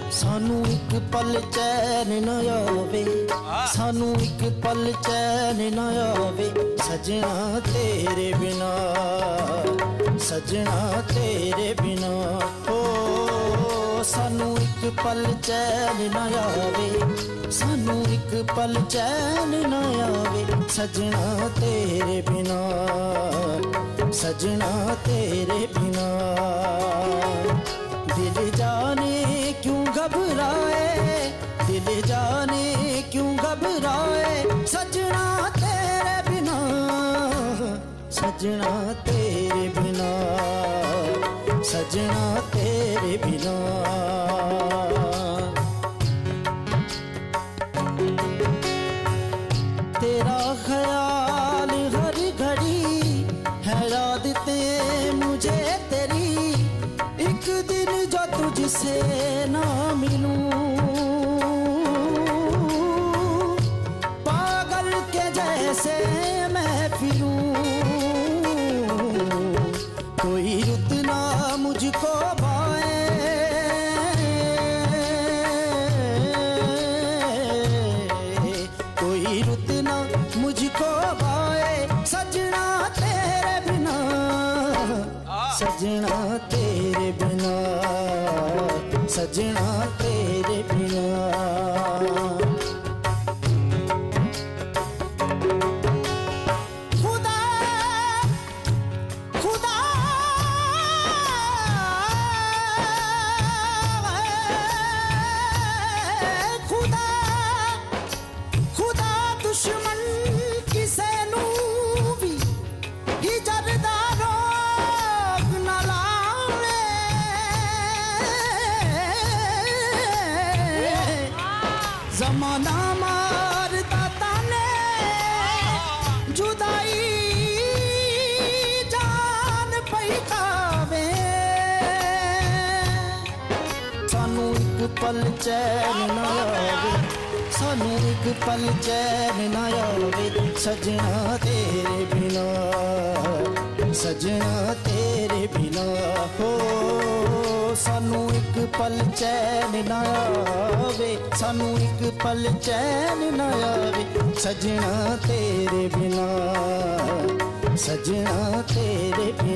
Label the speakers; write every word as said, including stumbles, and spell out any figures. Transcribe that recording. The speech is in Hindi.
Speaker 1: सानू एक पल चैन न आवे, सानू एक पल चैन न आवे, सजना तेरे बिना, सजना तेरे बिना। ओ सानू एक पल चैन न आवे, सानू एक पल चैन न आवे, सजना तेरे बिना, सजना तेरे बिना। दिल जाने क्यों घबराए, दिल जाने क्यों घबराए, सजना तेरे बिना, सजना तेरे बिना, सजना तेरे बिना। तेरा ख्याल हर घड़ी है, याद ते मुझे तेरी, एक दिन जो तुझसे ना मिलूं, पागल के जैसे मैं फिरूं। कोई रुत ना मुझको भाए, कोई रुत ना मुझको भाए, सजना तेरे बिना, सजना तेरे बिना, सजना तेरे बिना। खुदा खुदा खुदा खुदा दुश्मन किसे नू भी हिजरदा रोग न लावे। ज़माना मारदा ताने, जुदाई जान पई खावे। सानू एक पल चैन न आवे, सानू एक पल चैन न आवे, सजना तेरे बिना, सजना तेरे बिना। हो सानू एक पल चैन न आवे, सानू एक पल चैन न आवे, सजना तेरे बिना, सजना तेरे बिना।